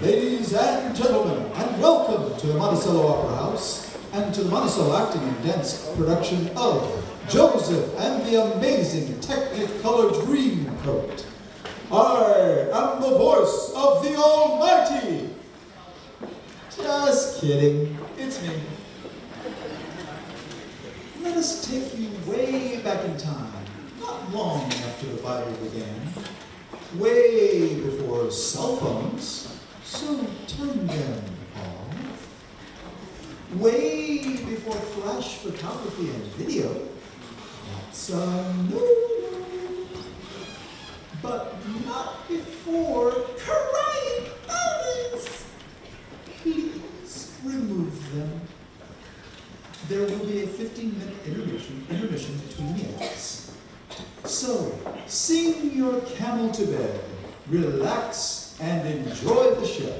Ladies and gentlemen, and welcome to the Monticello Opera House and to the Monticello Acting and Dance production of Joseph and the Amazing Technicolor Dreamcoat. I am the voice of the Almighty. Just kidding, it's me. Let us take you way back in time, not long after the Bible began, way before cell phones, so turn them off, way before flash photography and video, that's a no, but not before crying owls. Please remove them. There will be a 15-minute intermission between the acts. So, sing your camel to bed, relax, and enjoy the show.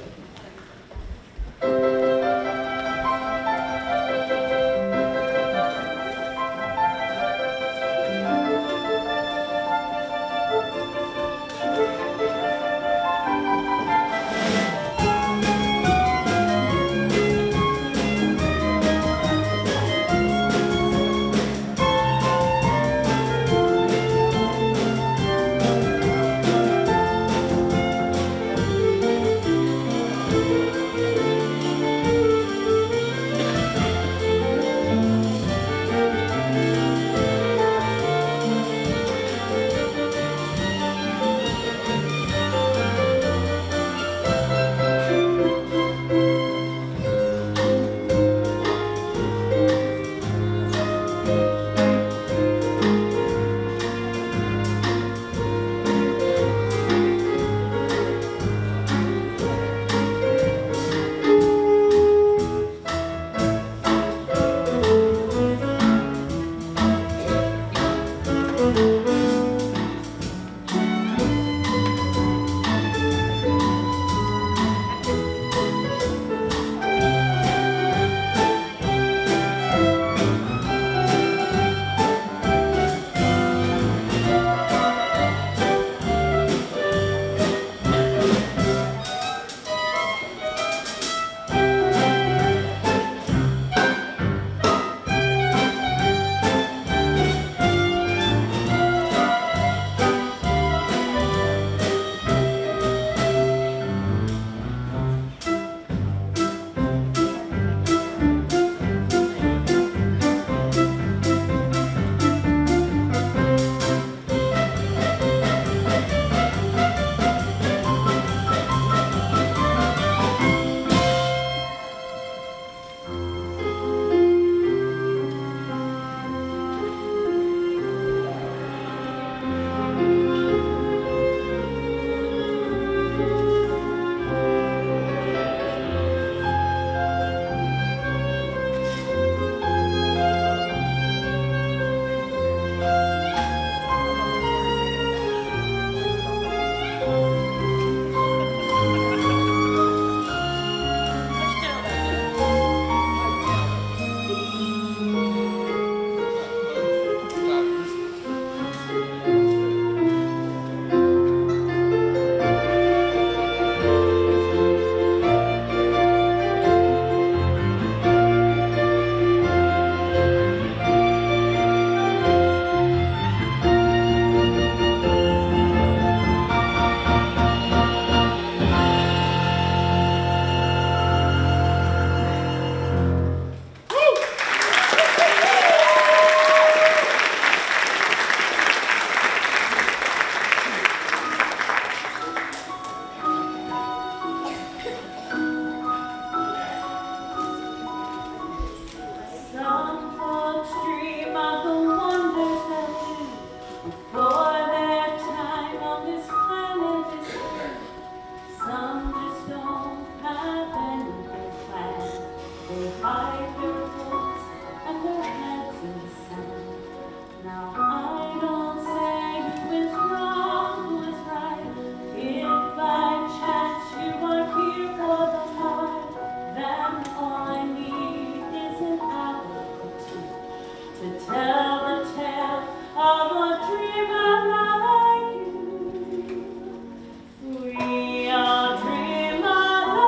We are dreamers.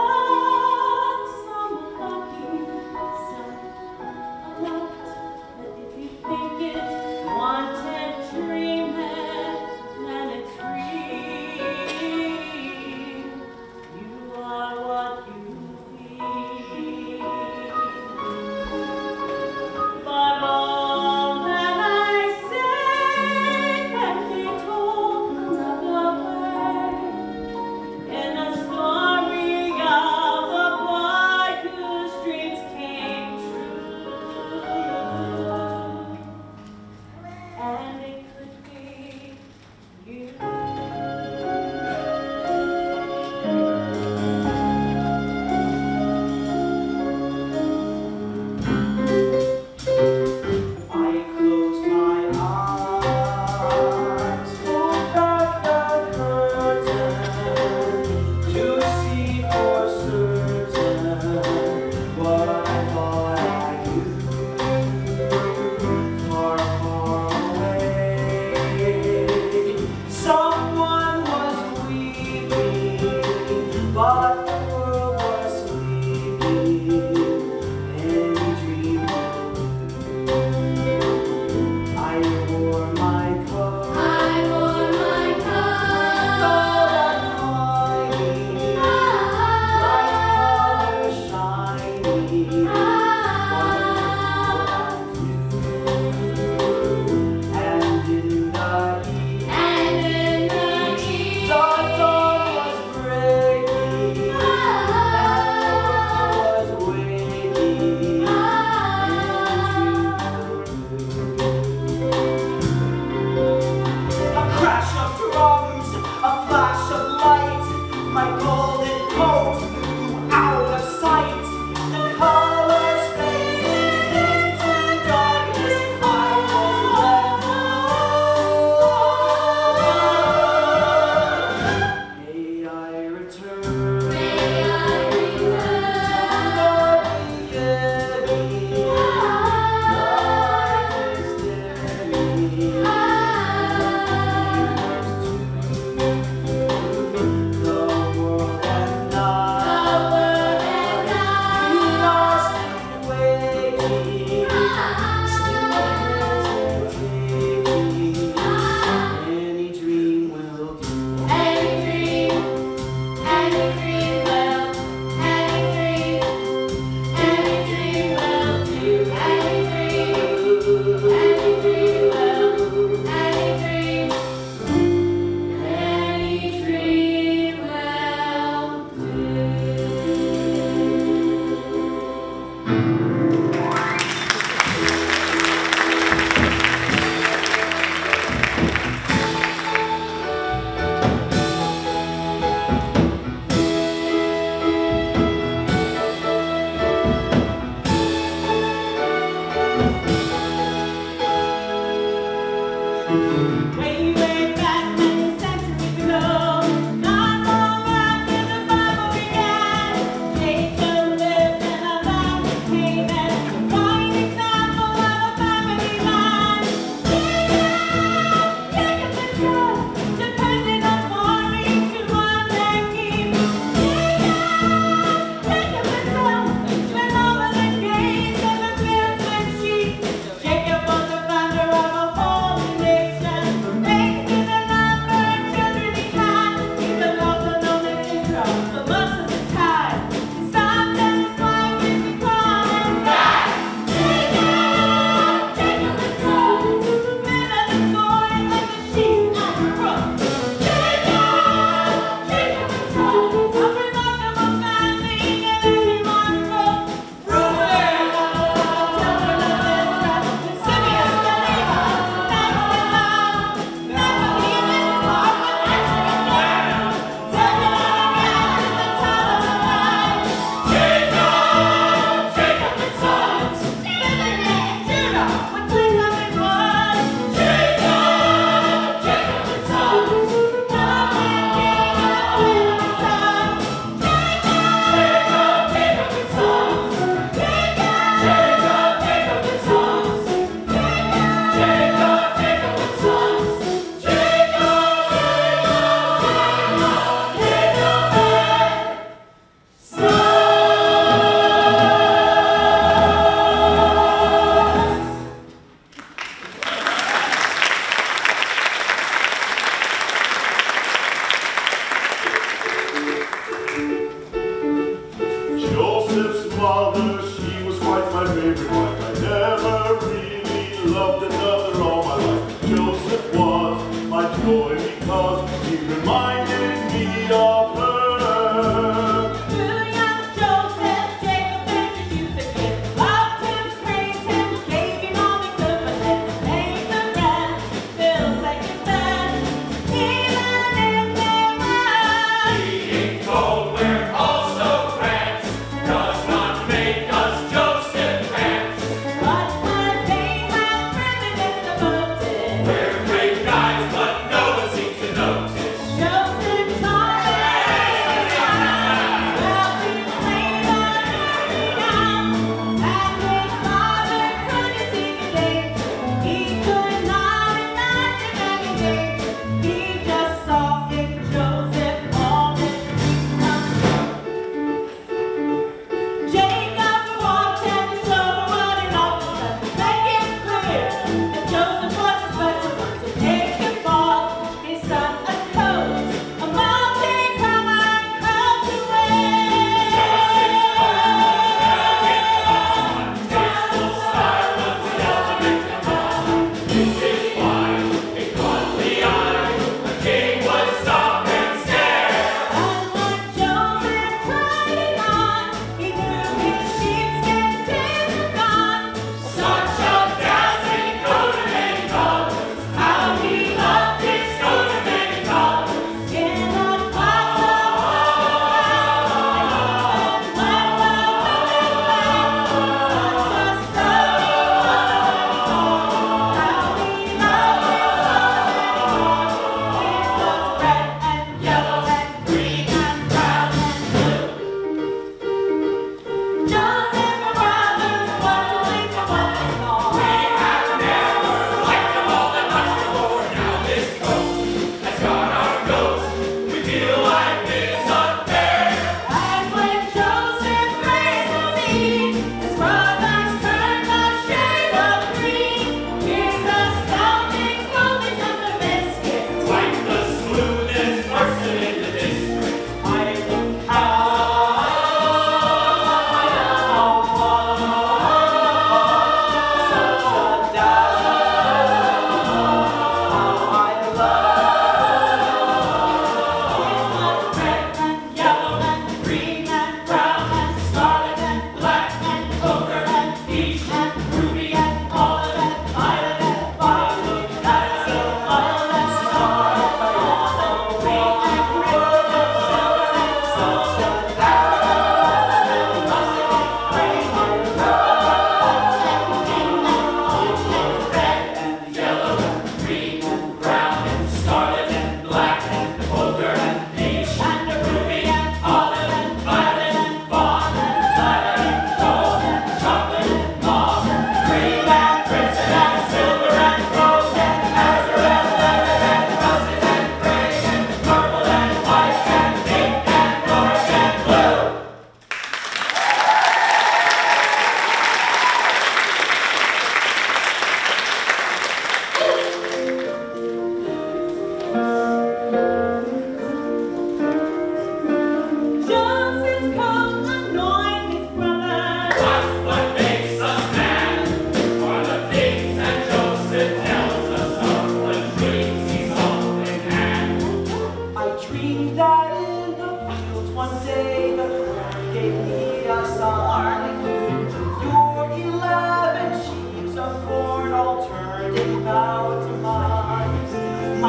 Way, way back many centuries ago, not long after the Bible began, Jacob lived in a land of Canaan, fine example of a family man. Jacob and Joe depended on farming to run their keep. Jacob and Joe spent all of their days in the fields with sheep. Jacob was the founder of a holy nation.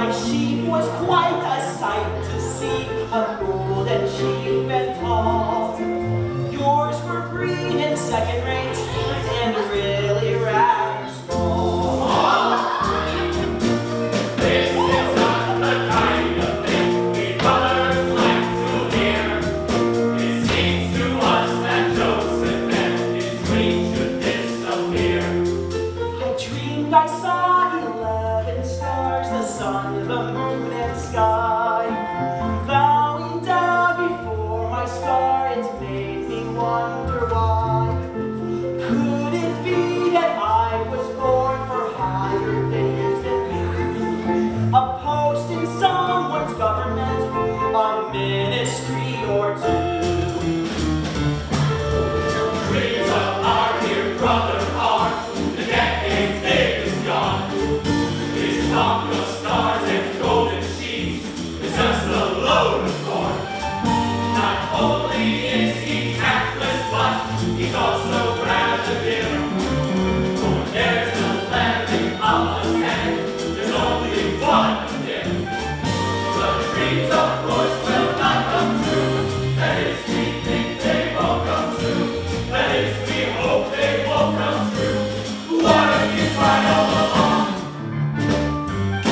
My sheep was quite a sight to see, a golden sheep and tall. Yours were green and second rate, and really rather small. This is not the kind of thing we mothers like to hear. It seems to us that Joseph and his dream should disappear. I dreamed I saw 11 stars, the sun, the moon, and sky. Bowing down before my star, it's made me wonder why. Could it be that I was born for higher things than me? A post in someone's government, a ministry or two. Dreams of our dear brother are the decades big is gone. His talk of stars and golden sheets is just a load of corn. Not only is he tactless, but he's also rather dim. For there's 11 of us and there's only one of him. The dreams of course will not come true. That is, we think they won't come true. That is, we hope they won't come true. What if you tried all along?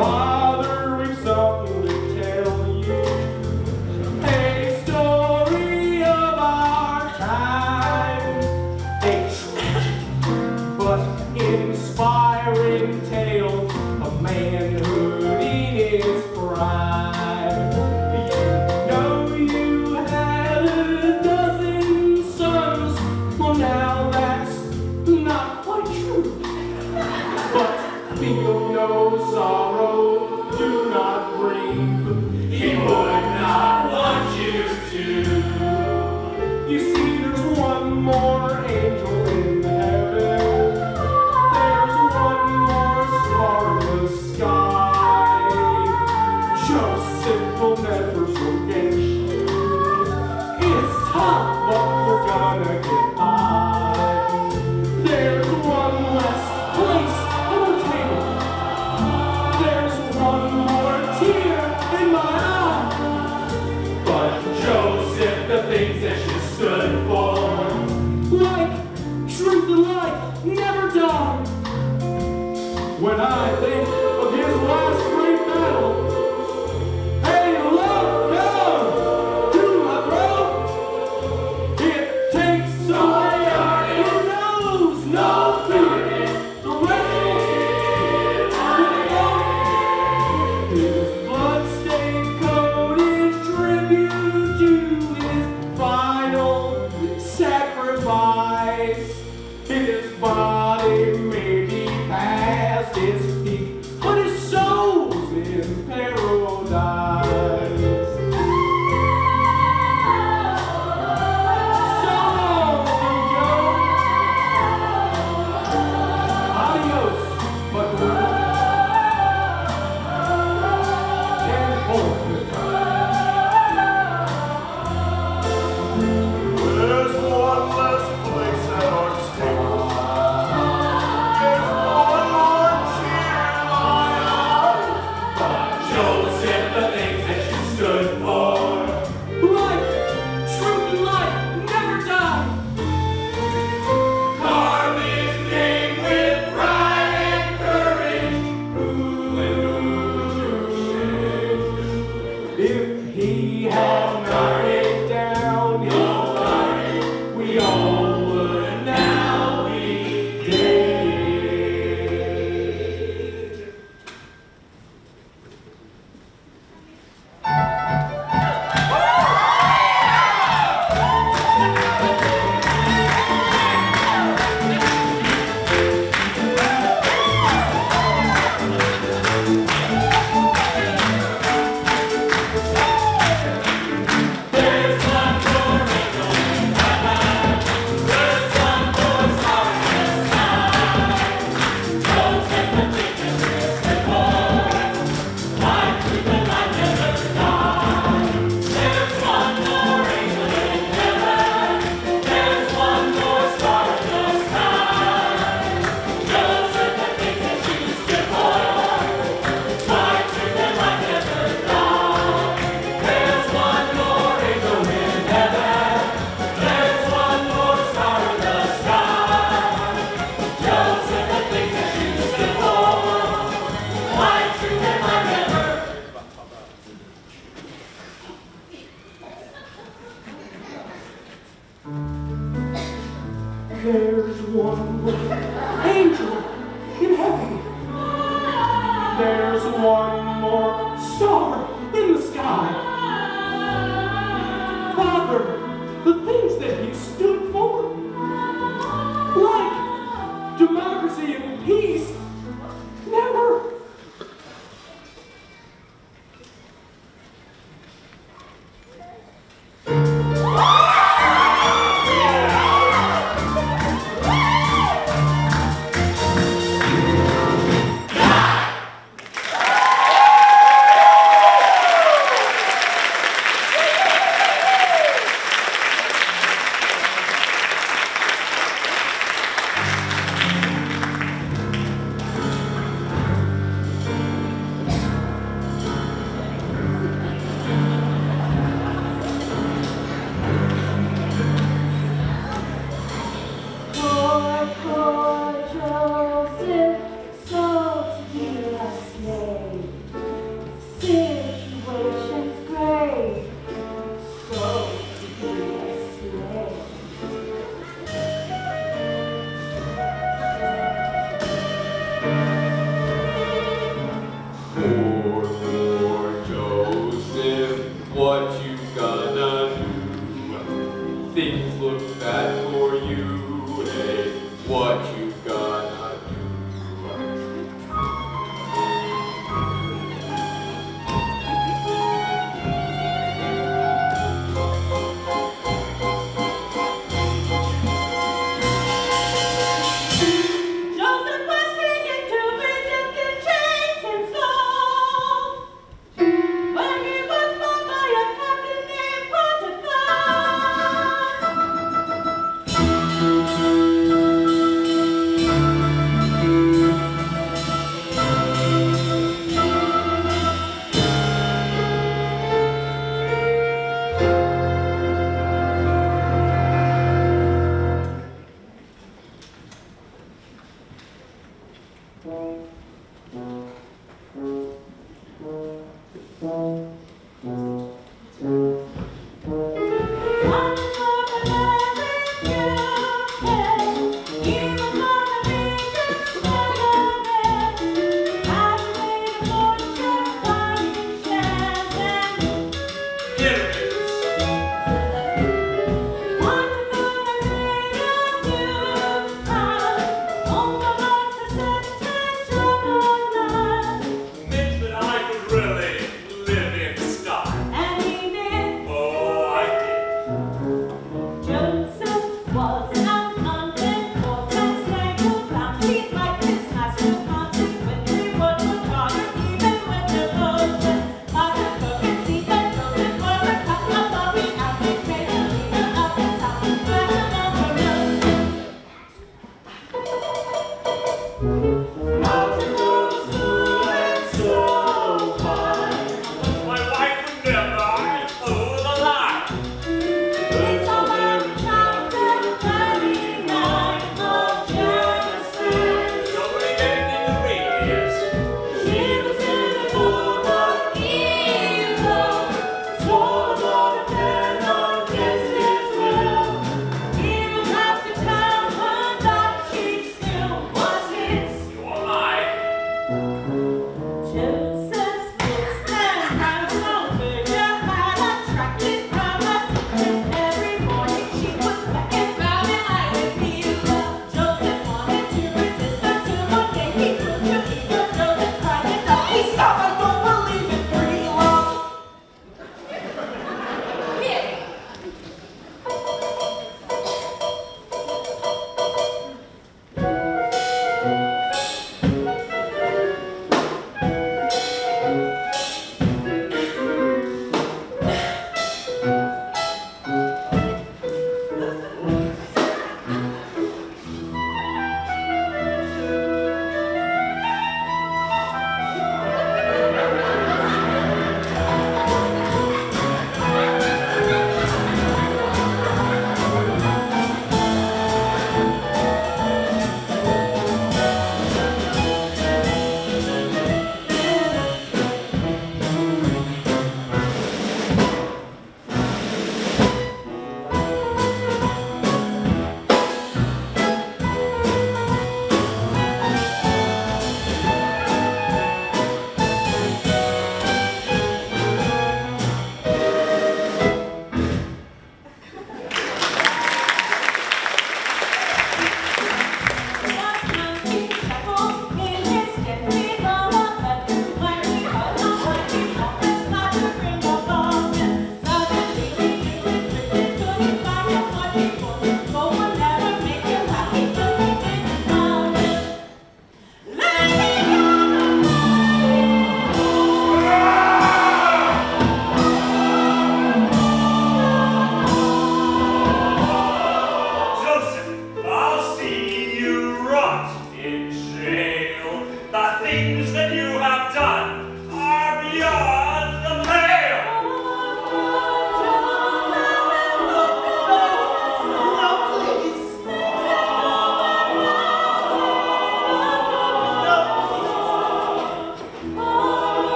Father, we've something to tell you. A story of our time. A tragic but inspiring tale of manhood in its prime. You know you had a dozen sons. Well, now that's not quite true. But feel no sorrow, do not grieve. He would not want you to. You see, there's one more angel in heaven. There's one more star in the sky. Joseph will never forget you. It's tough, but we're gonna get by. There's one less place on the table. There's one more tear in my eye. But Joseph, the things that you stood for, Like truth and light never die. When I think of his last great battle, hey, love, come to my throat. It takes somebody who knows no fear to his blood-stained coat is tribute to his final sacrifice. His body may be past its peak, but his soul's in paradise. So long, Joe. Adios, buckaroo. And forth. There's one less place at our table. There's one more tear in my eye. Joseph, the things that you stood for, Life, truth and light never die. carve his name with pride and courage. If he had not it down, we all would now be dead. There's one more angel in heaven. There's one more star in the sky. Joseph, the things that you stood for, life, truth, and light never die. There's one more angel in heaven. There's one more star in the sky. Joseph, the things that you stood for, life, truth, and light never die. There's one more angel in heaven. There's one more star in the sky. Joseph, the things that you stood for, light, truth, and light never. There's one more angel in heaven. There's one more star in the sky. Father, the things that he stood for, like democracy and peace, never. Joseph's looks and hands long figure had attracted her attention. Every morning she was pecking round and I would feel love. Joseph wanted to resist until one day he proved to be the Joseph cried and no, he Stop, I don't believe in free love. Here.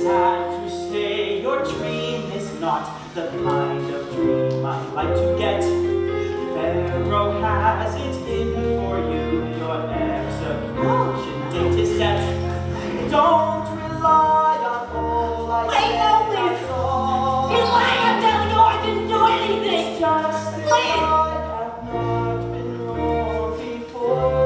sad to say your dream is not the kind of dream I'd like to get. Pharaoh has it in for you, your execution date is set. Don't rely on all I Wait, said, no, please. that's all. You're lying, I'm telling you, I didn't do anything! It's just that Please. I have not been wrong before.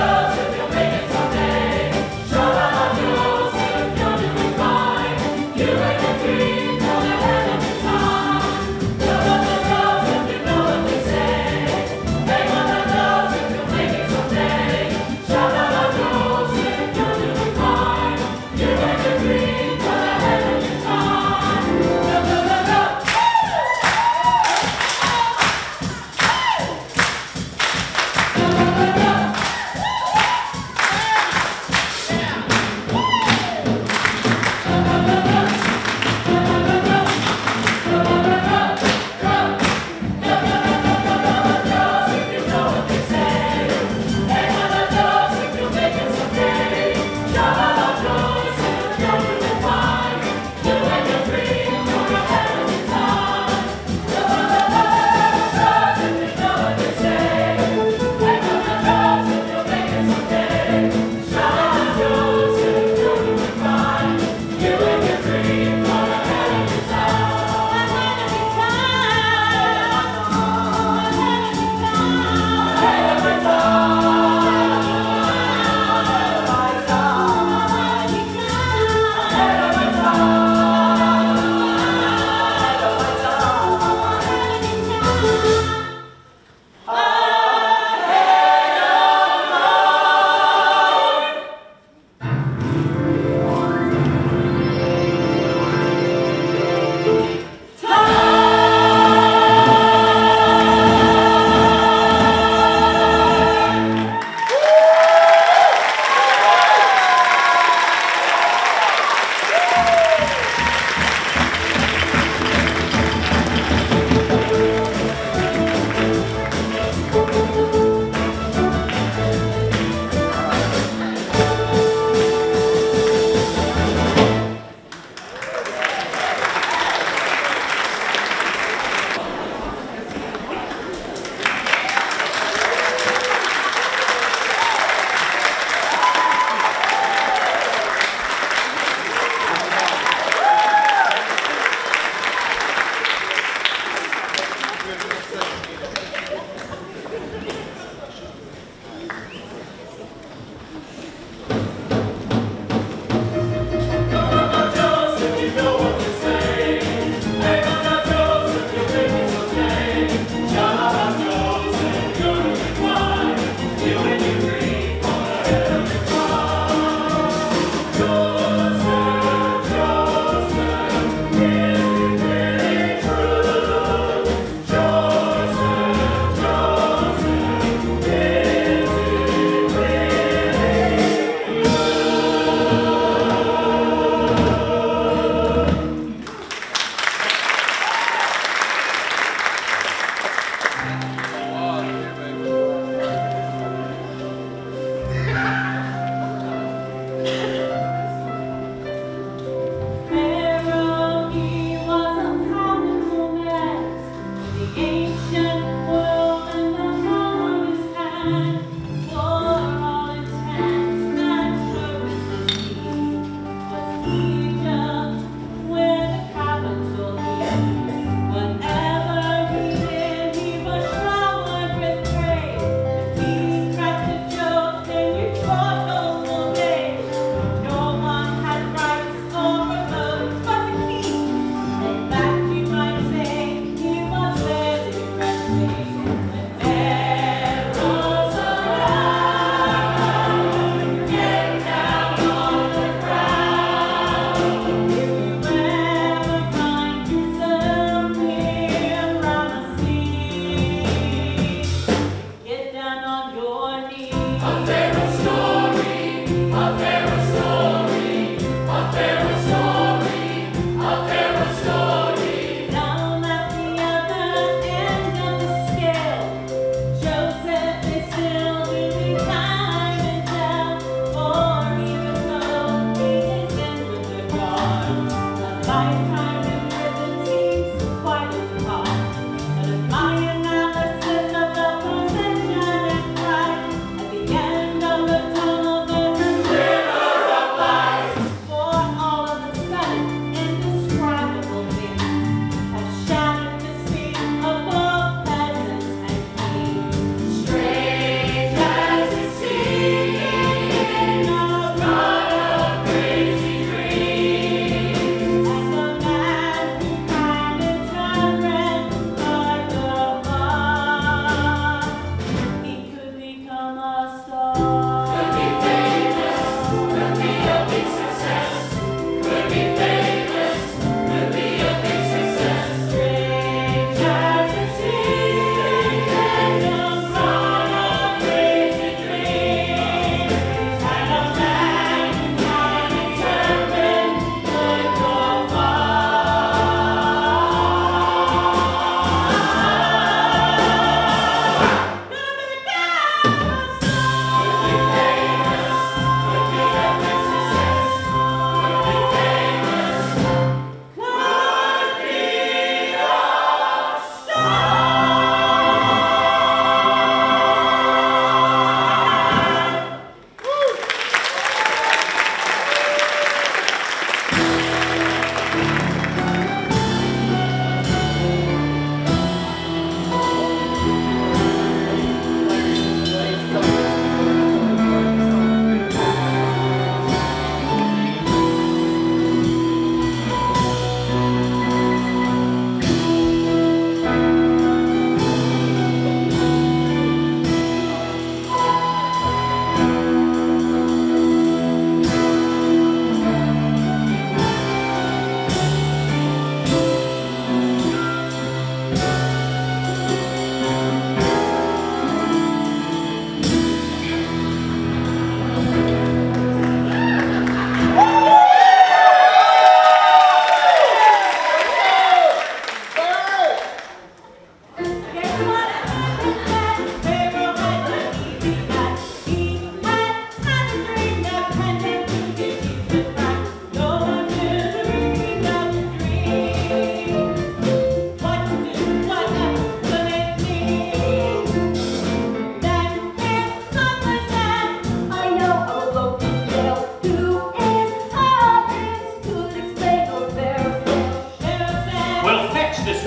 You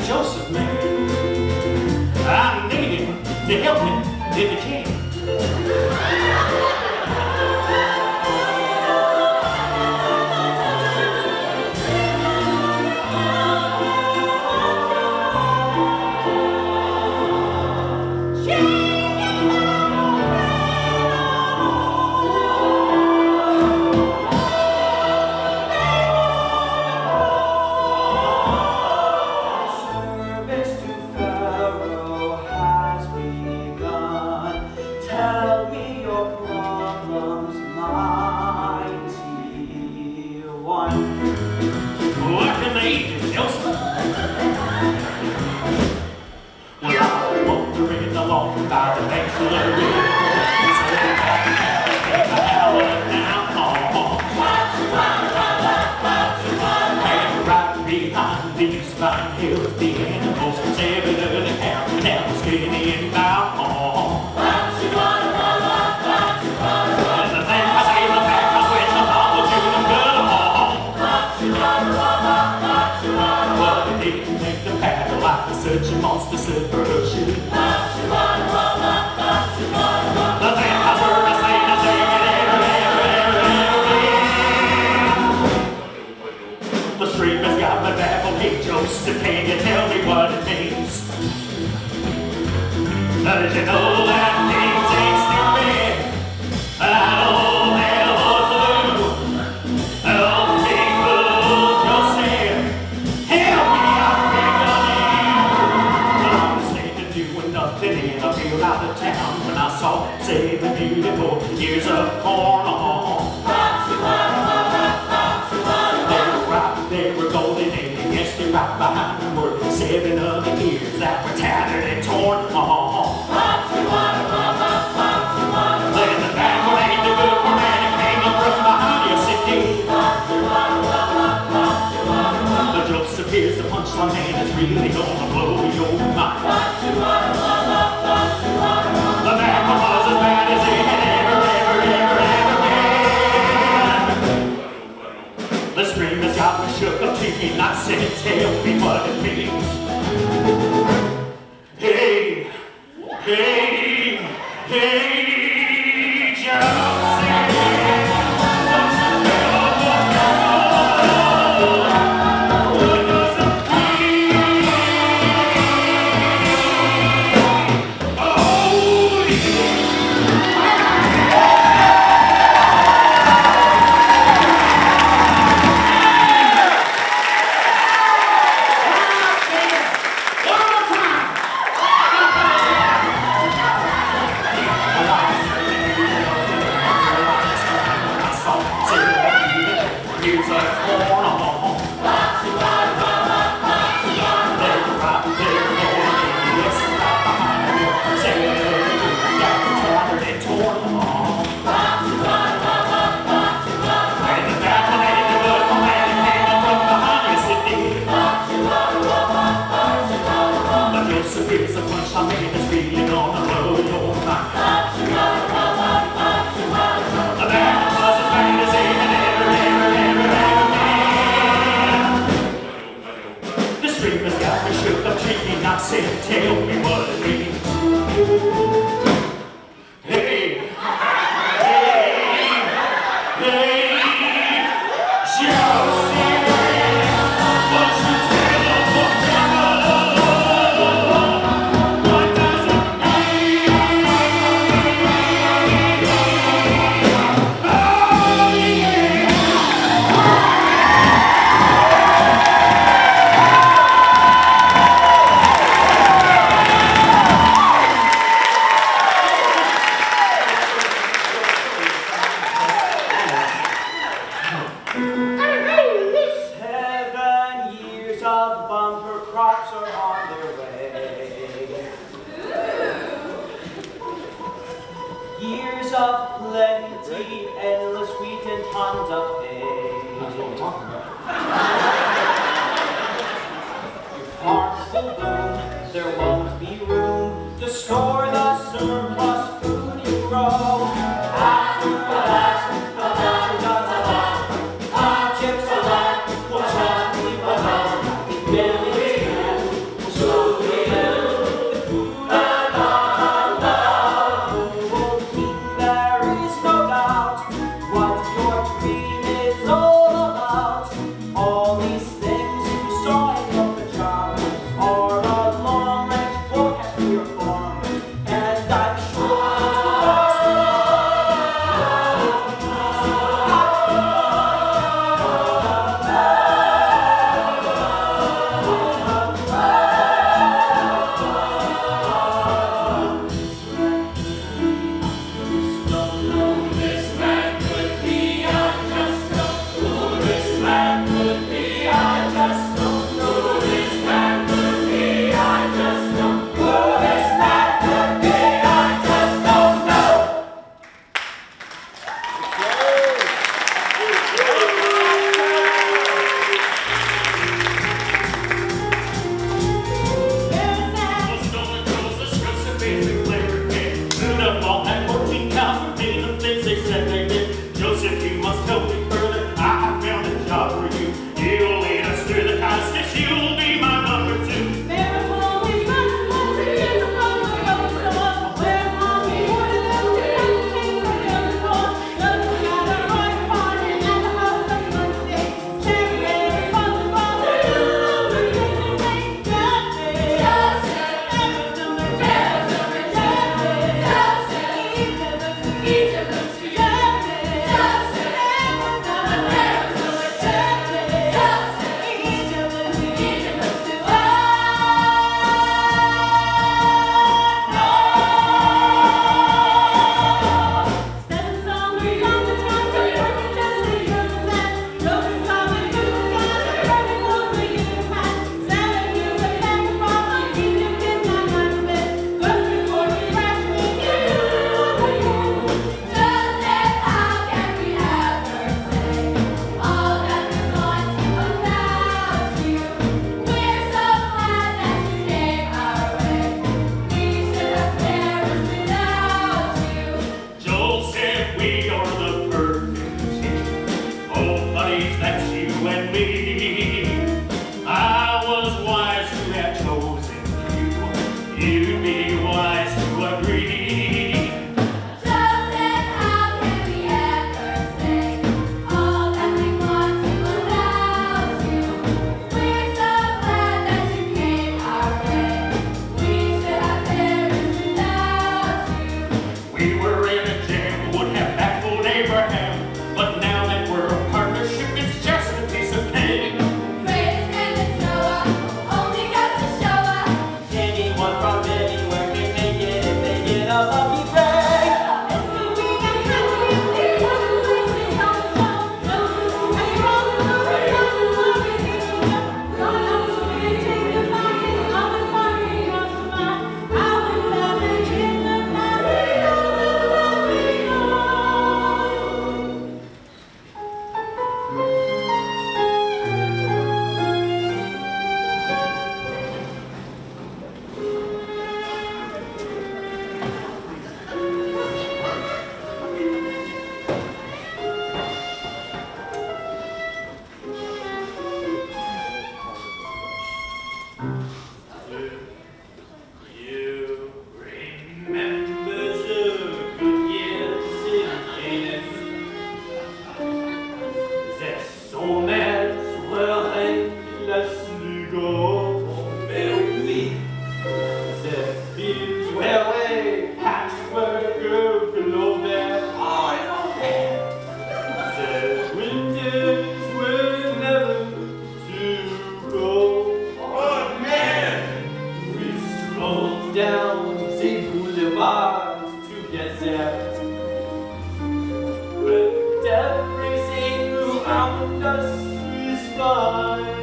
Joseph man. I need him to help me if he can. These fine hills, the animals, every little cow, now skinny and bow. And the thing I say in the back, I switch the bottle to the good. But it didn't take the paddle like the such a monster super should. The thing I heard I say it, the stream has got my baffled. Hey Joseph, can you tell me what it means? Does you know that things ain't stupid? I don't have a clue. Oh, people, Joseph, help me out, I'm staying doing nothing in a field out of town when I saw 7 beautiful ears of corn on. They were golden and yes, they're right behind them were 7 other ears that were tattered and torn. Then the bad one ain't the good one and it came up from behind your city. The Joseph, here's the punchline and it's really gonna blow your mind. The bad one was as bad as it had ever been. The stream has got me shook up to me, and I said, tell me what it means. Hey, hey, hey, Joseph. Here's the punch I made that's really gonna blow your mind. The bad was as bad as it ever been. The stream has got me shook up, shaking, I said, tell me what it means. Hey, hey, hey, Joseph. Years of plenty, endless wheat and tons of hay. That's what I'm talking about. If hearts still bloom, there won't be room to store the surplus food you grow. After that, the future doesn't last. Hardships are that will shut people down. Millions you'd be wise to agree. Joseph, how can we ever say all that we want to without you? We're so glad that you came our way. We should have perished without you. We were in a jam, would have baffled Abraham, but now that we're a partnership, it's just a piece of cake. Greatest man that Noah only got to show us. Anyone from anywhere can make it if they get a lucky break. You remember the good years in Canaan? Their soulmates were endlessly go. Mais oui, their fields were a patchwork of clover. Their winters were never too cold. But man, We strolled down the boulevard to Gazette, but everything around us is fine.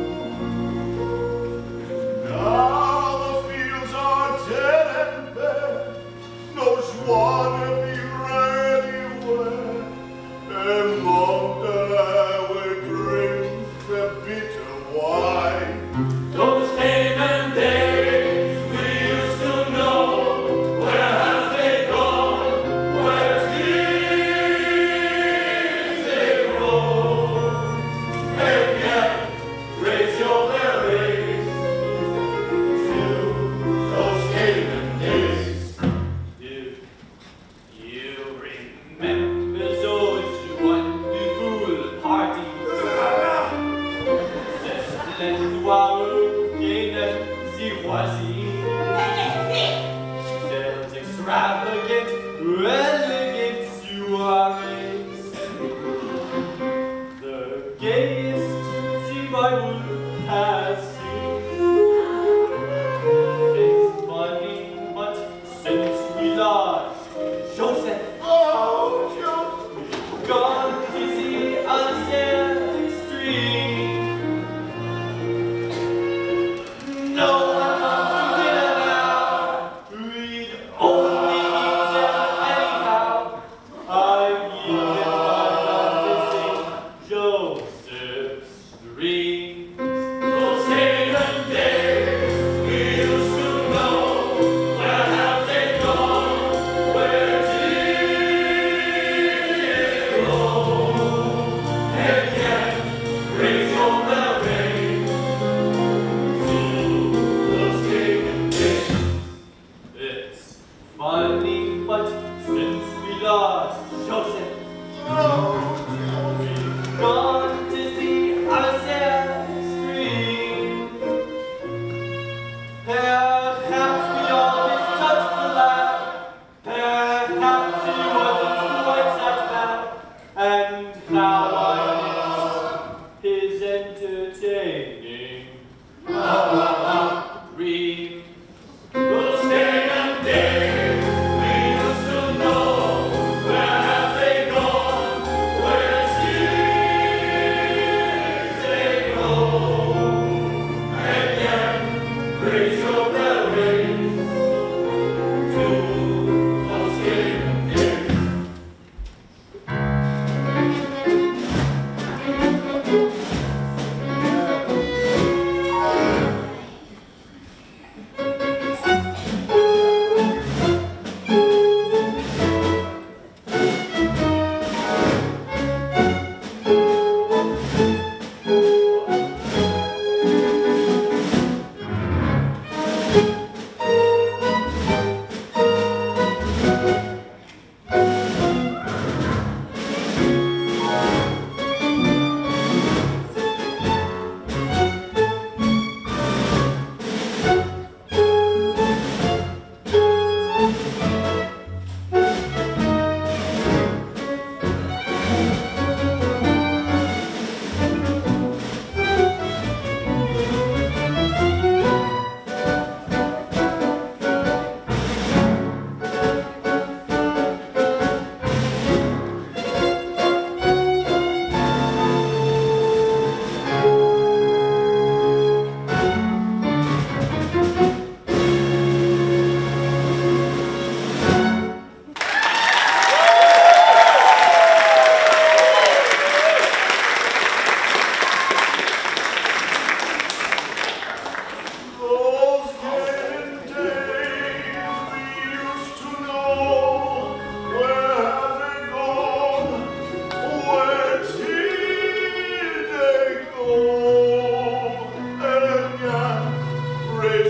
now the fields are dead and bare. No swan to be read anywhere. And long that I would drink the bitter wine. Those Canaan days we used to know. Where have they gone? Where did they roll? And yet, raise your berries to those Canaan days. Do you remember those wonderful parties? The splendoir of Canaan, the voisine. There's extravagant, elegant soirees. The gayest the Bible has seen. It's funny, but since we lost Joseph, Oh, Joseph. we've gone to the other extreme. No one comes to dinner now. We'd only eat them anyhow. I've even gone missing Joseph's dreams. Those Canaan days we used to know. Where have they gone? Where did they go? And yet, raise your berries to those Canaan days. It's funny, but since we lost Joseph, we've gone to the other extreme. Perhaps we always touched the lad. Perhaps he wasn't quite that bad. And how I miss his entertaining dreams. Those Canaan days we used to know. Where have they gone? Where did they go? And yet, raise your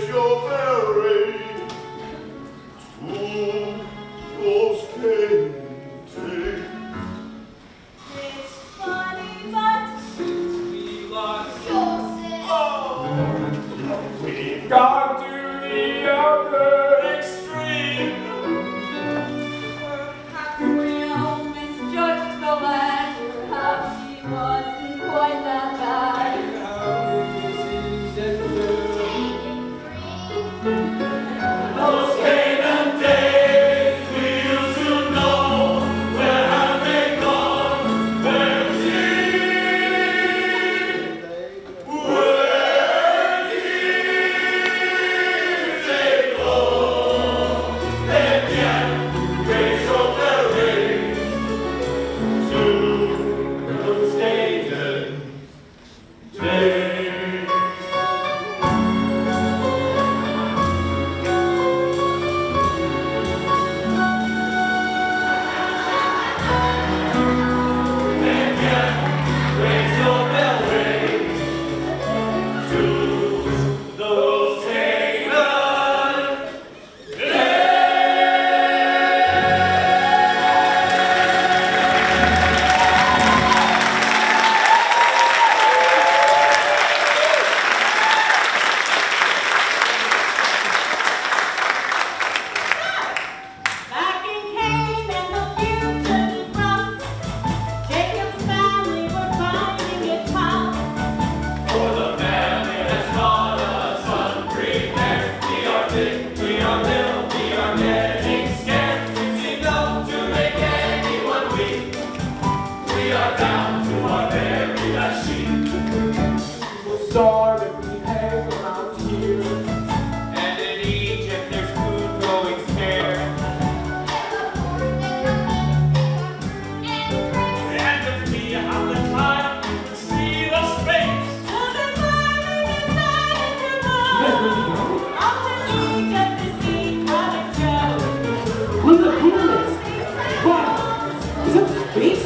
your bell ring to those cages. It's funny, but We lost. Joseph. We've gone to the other extreme. Perhaps we all misjudged the lad. Perhaps he wasn't quite that bad. Those Canaan days we used to know, where have they gone? Where did they go? And yet, raise your bell ring to those Canaan days. Raise your bell ring to those Canaan Back in Canaan, the future is rough. Jacob's family were finding it tough. For the family has taught us unprepared. We are thick, we are little, we are getting scared. It's enough to make anyone weak. We are down to our very last sheep. We'll starve if we hang around here. And in Egypt there's food going scarce. And if we have the time to see the space. Children learning decided to move. Up to Egypt to see Brother Joe. Look at this! Wow! Is that space?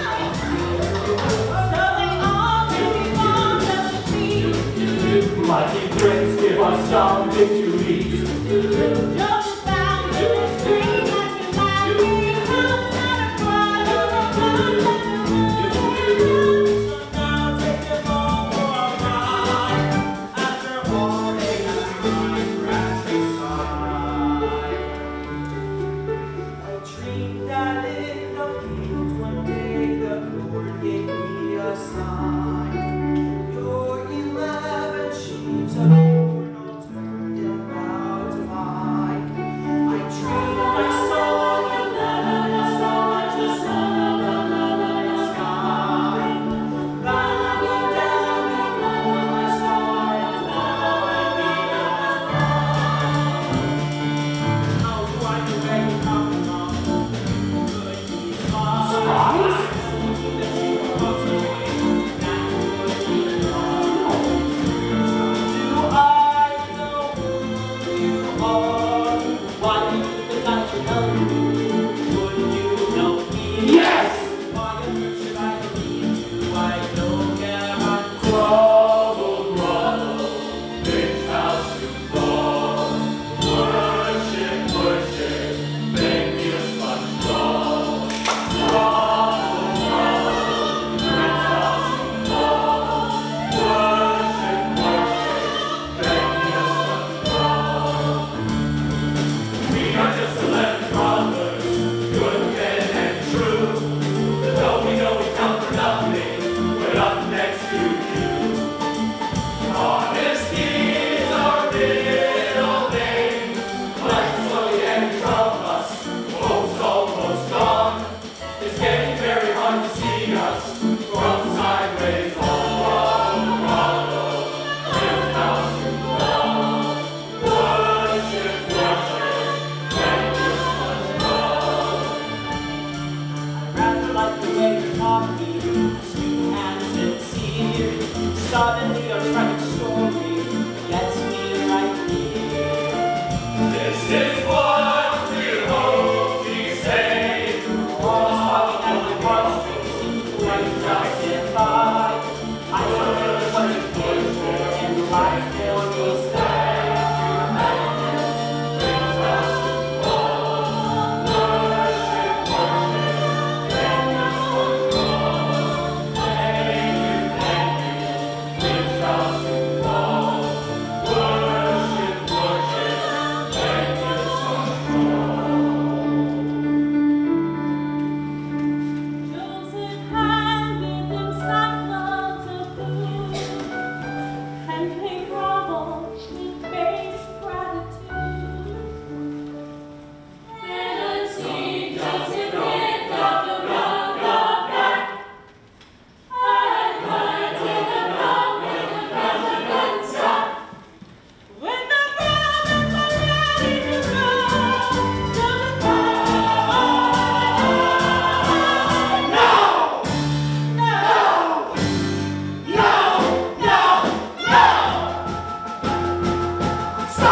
So they all really want them to see. Mighty prince, give us something to eat. Joseph found in the stream that you might be house and a bride of the blood that the moon. So now take them all for a ride. After all they have tried, I dreamed that in the fields one day the Lord gave me a sign. Your 11 sheaves of corn all turned and bowed to mine.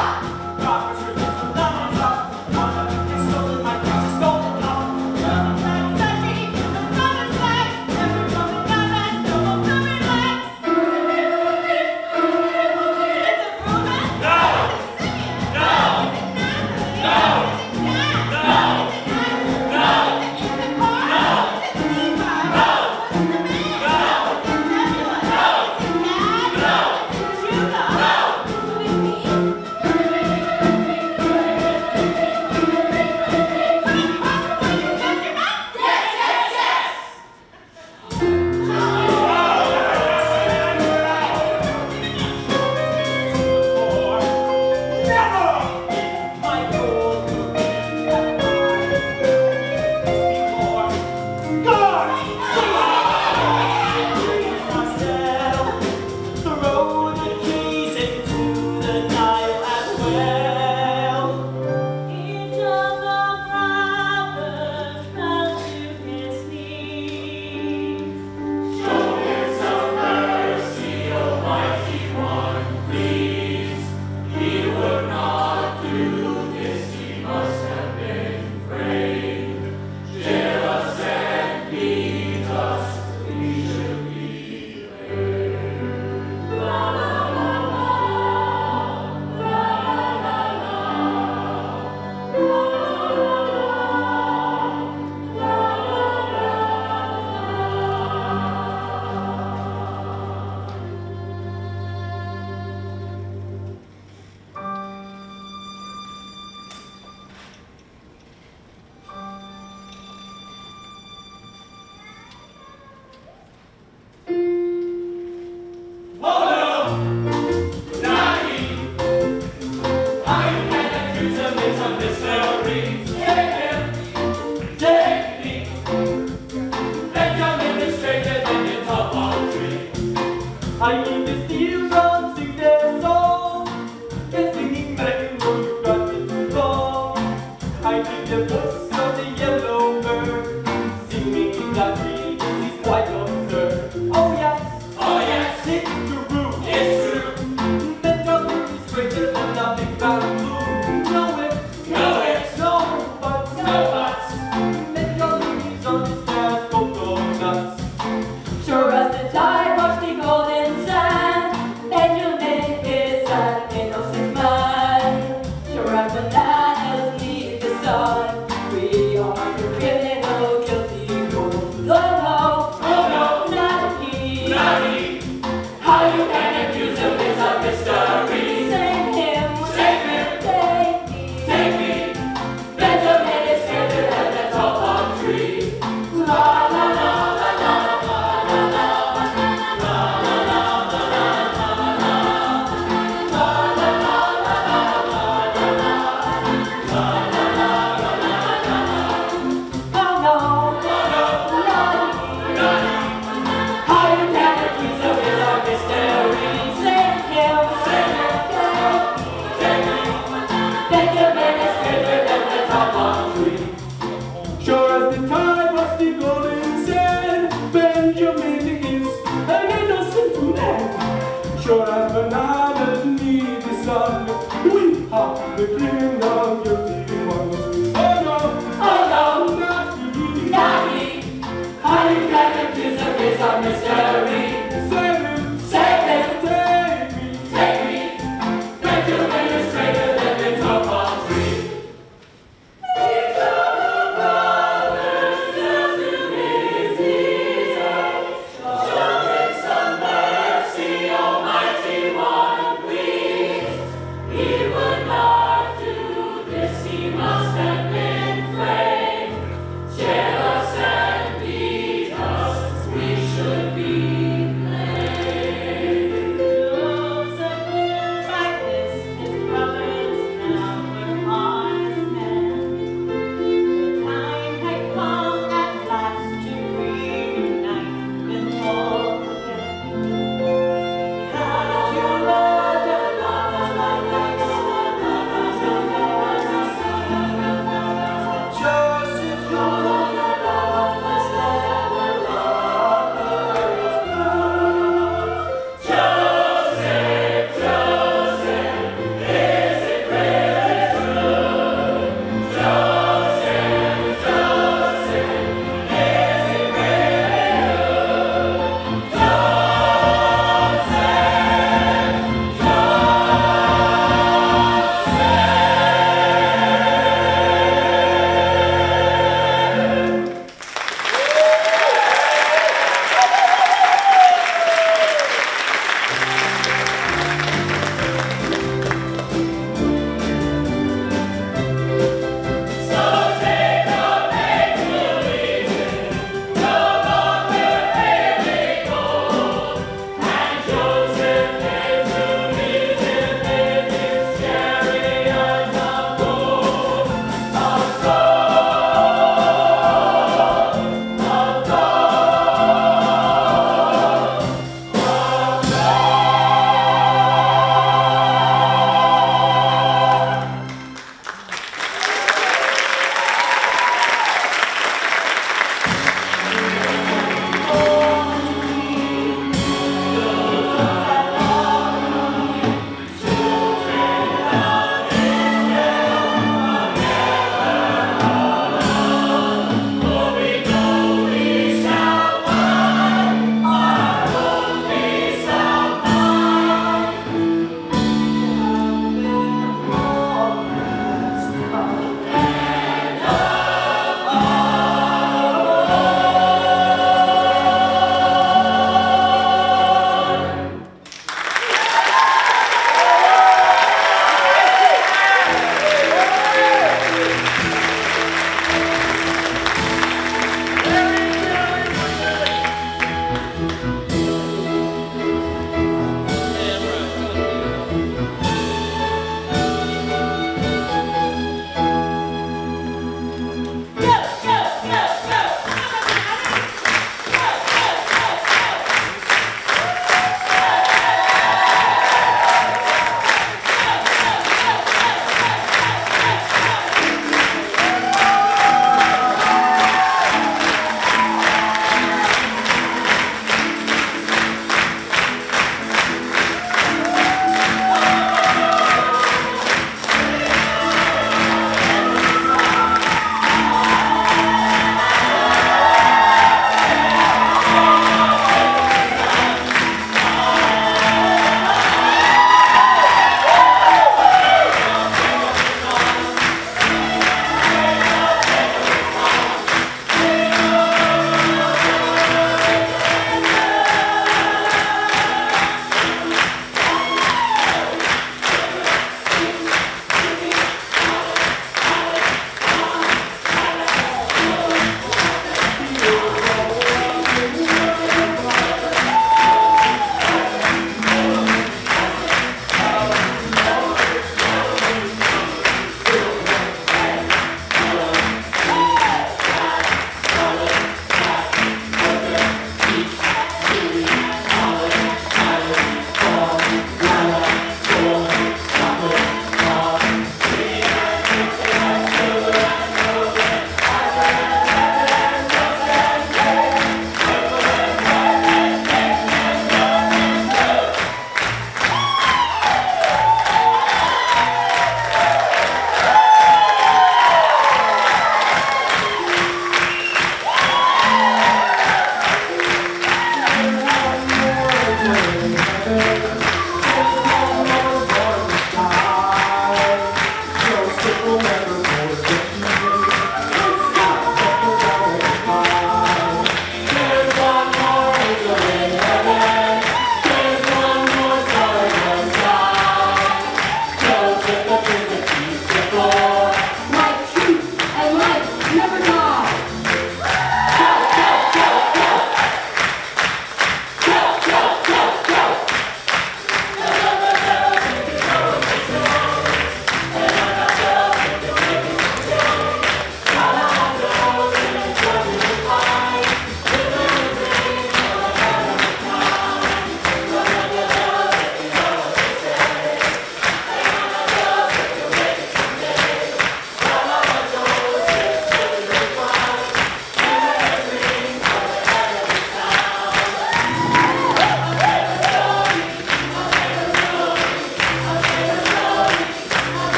I need to steal from sing their song. And singing back where you got to go. I need the voice of the yellow bird, singing that this is quite absurd. Oh yes, it's true, it's true. That nothing is greater than nothing bamboo. Know it, no buts. That nothing is on this as coconuts. Sure as the tide washed the golden sand, Benjamin is an innocent man. Sure as bananas leave the sun, we are the criminal guilty fools. Oh no, not he. How you can accuse him is a mystery. Save him, Take me. Benjamin is greater than the top of tree. La la la la la la la la. oh no, not he. How you can accuse him is a mystery. Save him, Take me. Benjamin is greater than the top of tree. Sure as the tide was the golden sand, Benjamin is an innocent man. Sure as bananas need the sun, we are the criminal